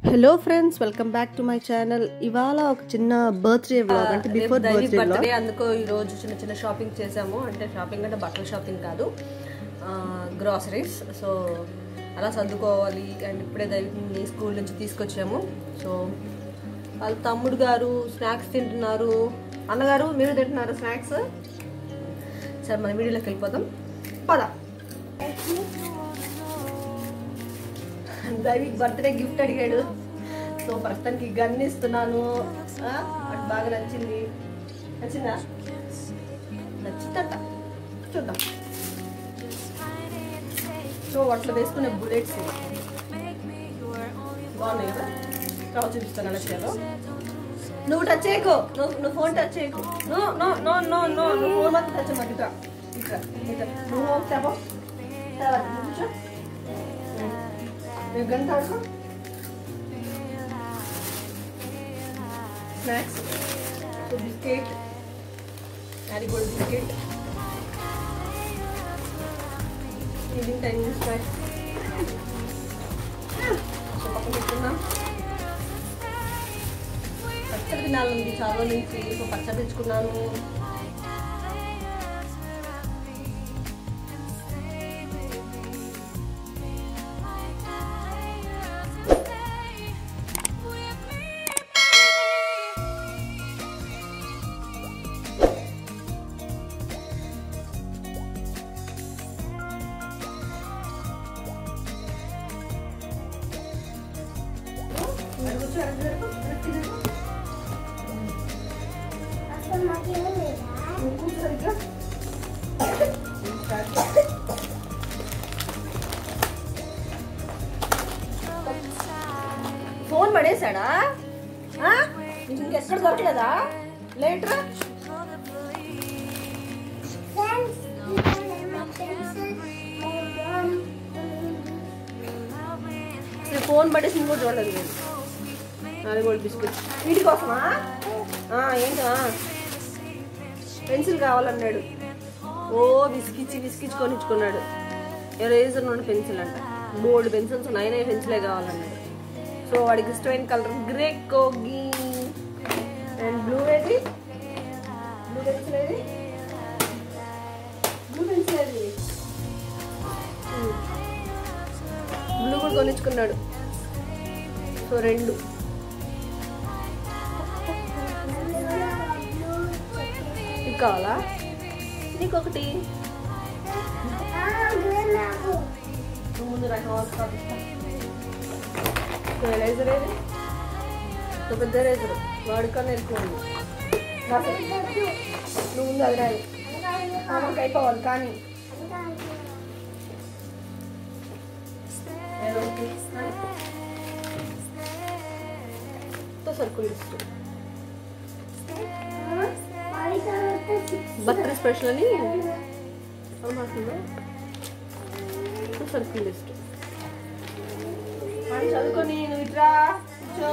Hello friends, welcome back to my channel. ఇవాళ ఒక చిన్న బర్త్డే వ్లాగ్, అంటే బిఫోర్ బర్త్డే. అందుకో ఈ రోజు చిన్న చిన్న షాపింగ్ చేసాము. అంటే షాపింగ్ అంటే బట్టల షాపింగ్ కాదు, గ్రాసరీస్. సో అలా సర్దుకోవాలి. అండ్ ఇప్పుడే దైవిని స్కూల్ నుంచి తీసుకొచ్చాము. సో వాళ్ళ తమ్ముడు గారు స్నాక్స్ తింటున్నారు. అన్నగారు మీరు తింటున్నారు స్నాక్స్. సరే మన వీడియోలోకి వెళ్ళిపోతాం, పద. దైవిక్ బర్త్డే గిఫ్ట్ అడిగాడు. సో ప్రస్తుతానికి గన్ ఇస్తున్నాను. అటు బాగా నచ్చింది. నచ్చిందా? నచ్చిందట, చూద్దాం. సో వాటిలో వేసుకునే బుల్లెట్స్ బాగున్నాయి కదా. రావు చూపిస్తాను నచ్చాలో. నువ్వు టచ్ చేయకు, నువ్వు ఫోన్ టచ్ చేయకు. నువ్వు ఫోన్ మాత్రం టచ్ అమ్మా. ఇట్లా ఇట్లా ఇట్లా నువ్వు చెప్పు. కూర్చో, నువ్వు గంట ఆడుకో. Snacks, so biscuit, marigold biscuit, evening time snacks. So పక్కన పెట్టుకున్నాం. పచ్చడి తినాలండి చాలా నుంచి. సో పచ్చడి తెచ్చుకున్నాను. ఫోన్ పడేసాడా? ఇంకెక్కడ దొరకలేదా? లేటరా ఫోన్ పడేసి ఇంకోటి చూడలేదు నేను. మ్యారీగోల్డ్ బిస్కెట్ వీటి కోసమా? ఏంటా పెన్సిల్ కావాలన్నాడు. ఓ విసికిచ్చి కొనిచ్చుకున్నాడు. ఎరేజర్ నుండి పెన్సిల్ అంట. బోల్డ్ పెన్సిల్స్ ఉన్నాయి, పెన్సిలే కావాలన్నాడు. సో వాడికి ఇష్టమైన కలర్ గ్రే కోగి. అండ్ బ్లూ ఏది? బ్లూ పెన్సిల్ ఏది? బ్లూ పెన్సిల్ ఏది? బ్లూ కూడా కొనిచ్చుకున్నాడు. సో రెండు. ఇది కావాలా? నీకొకటి ముందు రకం ఎరేజర్ ఏది? పెద్ద ఎరేజర్ వాడుకన్నా ఎక్కువ ఉంది. నువ్వు ముందు అది రాయి. మనకు అయిపోవాలి కానీ సర్కుల్ లిస్ట్ బర్త్డే స్పెషల్ అని సర్కిల్ లిస్ట్ చదువుకొని నువ్వు ఇట్రా కూర్చో.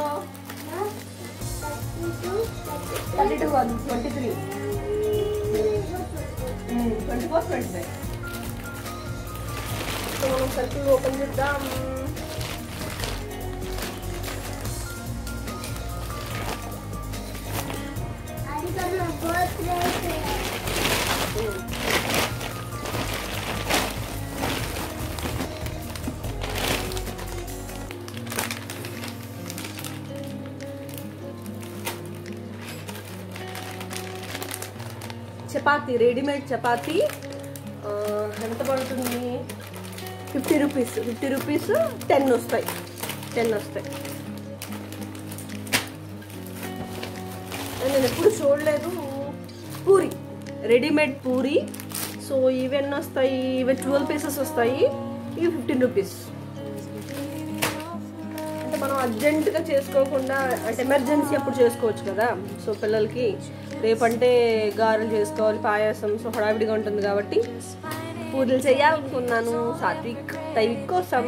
22 కాదు, 23, 24, 25. సో మనం సర్కిల్ ఓపెన్ చేద్దాం. చపాతీ, రెడీమేడ్ చపాతీ ఎంత పడుతుంది? 50 రూపీస్. 50 రూపీస్ 10 వస్తాయి. 10 వస్తాయి. నేను ఎప్పుడు చూడలేదు. పూరి, రెడీమేడ్ పూరి. సో ఇవి ఎన్ని వస్తాయి? ఇవి 12 పీసెస్ వస్తాయి. ఇవి 15 రూపీస్. అంటే మనం అర్జెంటుగా చేసుకోకుండా, అంటే ఎమర్జెన్సీ అప్పుడు చేసుకోవచ్చు కదా. సో పిల్లలకి రేపంటే గారెలు చేసుకోవాలి, పాయసం. సో హడావిడిగా ఉంటుంది కాబట్టి పూరీలు చేయాలనుకున్నాను సాత్విక్ దైవిక్ కోసం.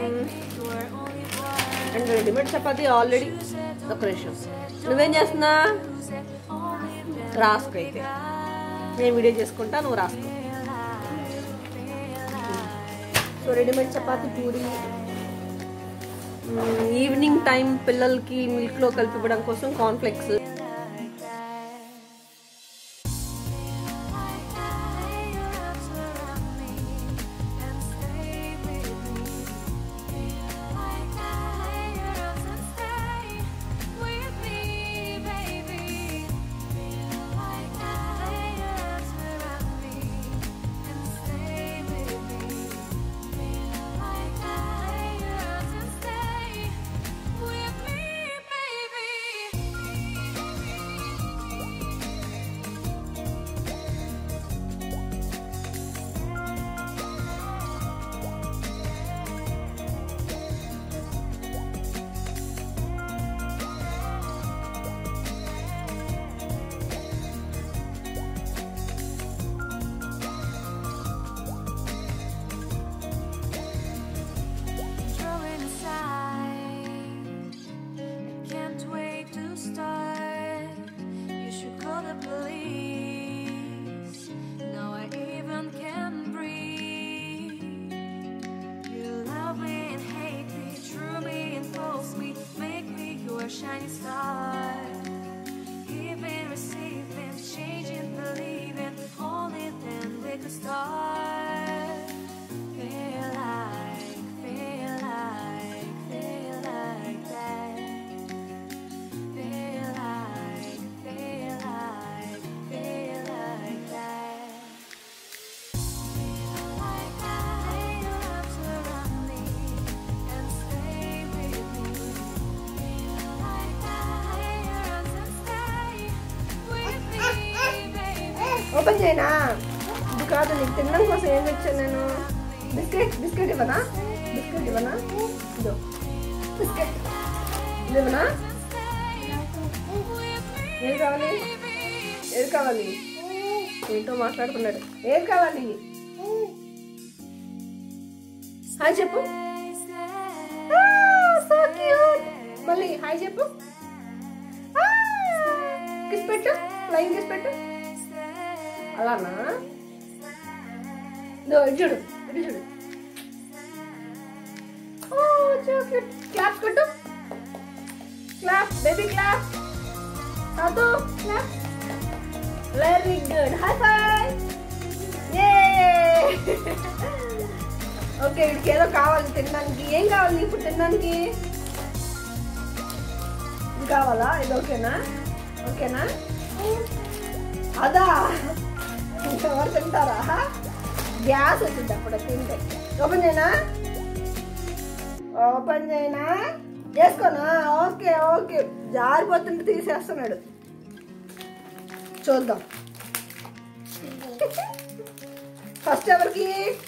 And readymade chapati already. ఒక నిమిషం, నువ్వేం చేస్తున్నా? రాసుకో. అయితే నేను వీడియో చేసుకుంటా, నువ్వు రాసుకో. So readymade chapati puri evening time పిల్లలకి మిల్క్లో కలిపివ్వడం కోసం cornflakes. Shiny star, giving, receiving, changing, believing, only then we could start. Feel like that. Feel like that. Feel like that. Feel like your arms around me and stay with me. Open చేయనా? ఇది కాదు, నీకు తినడం కోసం ఏం తెచ్చాను నేను. Biscuit ఇవ్వనా? ఇదో బిస్కెట్ ఇవ్వనా? ఏది కావాలి? ఏంటో మాట్లాడుతున్నాడు. ఏది కావాలి? హాయ్ చెప్పు. So cute. మళ్ళీ హాయ్ చెప్పు. కిస్ పెట్టు, ఫ్లయింగ్ కిస్ పెట్టు. అలానా? ఇటు చూడు. క్లాప్ కొట్టు. Clap baby clap. సాతో clap. Very good. High five. Okay, వీడికి ఏదో కావాలి తినడానికి. ఏం కావాలి ఇప్పుడు తినడానికి? ఇది కావాలా? ఇది ఓకేనా? అదా ఎవరు తింటారా? గ్యాస్ వచ్చింది అప్పుడు తింటే. ఓపెన్ చేయనా? చేసుకోనా? ఓకే. జారిపోతుంటే తీసేస్తున్నాడు. చూద్దాం. ఫస్ట్ ఎవరికి?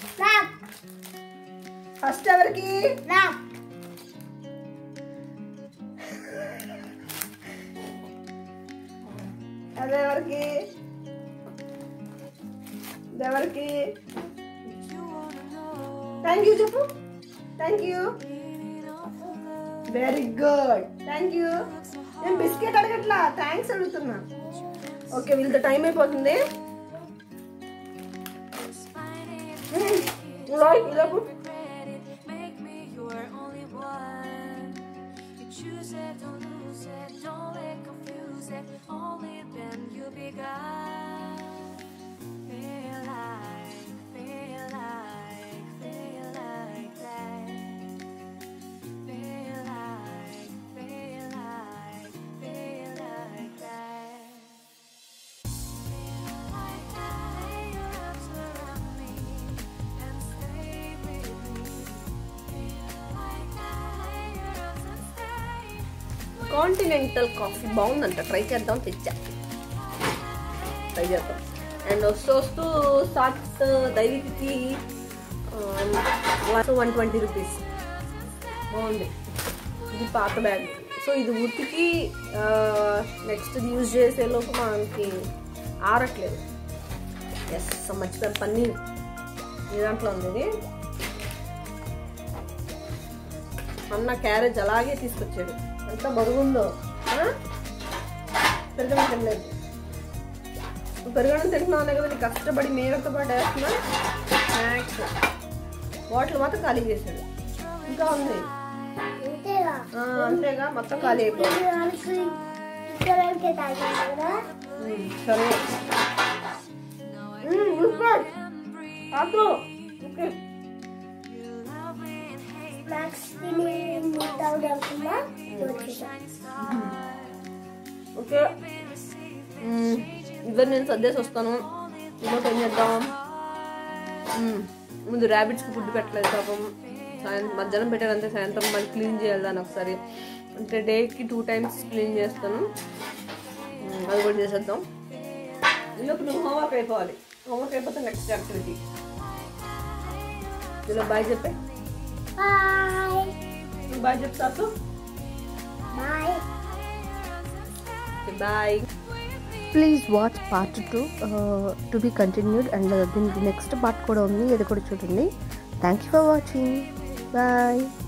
అదెవరికి? థ్యాంక్ యూ చెప్పు. Thank you. Very good. Thank you. నేను బిస్కెట్ అడగట్లా, థ్యాంక్స్ అడుగుతున్నా. ఓకే, వీళ్ళతో టైం అయిపోతుంది. కాంటినెంటల్ కాఫీ బాగుందంట, ట్రై చేద్దాం. ట్రై చేద్దాం. అండ్ వస్తూ సాట్ దైవికి 120 రూపీస్ బాగుంది. ఇది పాత బ్యాగ్. సో ఇది ఉతికి నెక్స్ట్ యూజ్ చేసేలోపు మనకి ఆరట్లేదు. ఎస్, మర్చిపోయాం. పన్నీర్ ఈ దాంట్లో ఉంది. ఇది అన్న క్యారేజ్ అలాగే తీసుకొచ్చాడు. ఎంత బరువుందో. పెరగడం తినలేదు. పెరగడం తింటున్నావు కదా, నీకు కష్టపడి మేరతో పాటు వేస్తున్నా. స్నాక్స్ బాటిల్ మాత్రం ఖాళీ చేశాడు. ఇంకా ఉంది. అంతేగా మొత్తం ఖాళీ అయిపోయింది. సరే ఓకే ఇద్దరు నేను సర్దేసి వస్తాను. ఇంకోటి ఏం చేద్దాం, ముందు ర్యాబిట్స్కి ఫుడ్ పెట్టలేదు పాపం. మధ్యాహ్నం పెట్టారంటే సాయంత్రం మళ్ళీ క్లీన్ చేయాలి దాన్ని ఒకసారి. అంటే డేకి 2 times క్లీన్ చేస్తాను. అది కూడా చేసేద్దాం. ఇందుకు నువ్వు హోంవర్క్ అయిపోవాలి. హోంవర్క్ అయిపోతే నెక్స్ట్ యాక్టివిటీ. ఇలా బాయ్ చెప్పే. బాయ్ చెప్తాను. Bye. Please watch part 2 to be continued. And దీనికి నెక్స్ట్ పార్ట్ కూడా ఉంది, అది కూడా చూడండి. Thank you for watching. Bye.